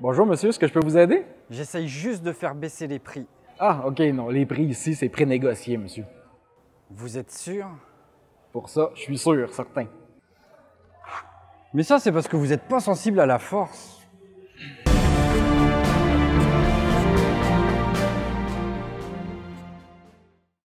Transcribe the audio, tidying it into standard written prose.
Bonjour monsieur, est-ce que je peux vous aider? J'essaye juste de faire baisser les prix. Ah, ok, non, les prix ici, c'est prénégocié, monsieur. Vous êtes sûr? Pour ça, je suis sûr, certain. Mais ça, c'est parce que vous n'êtes pas sensible à la force.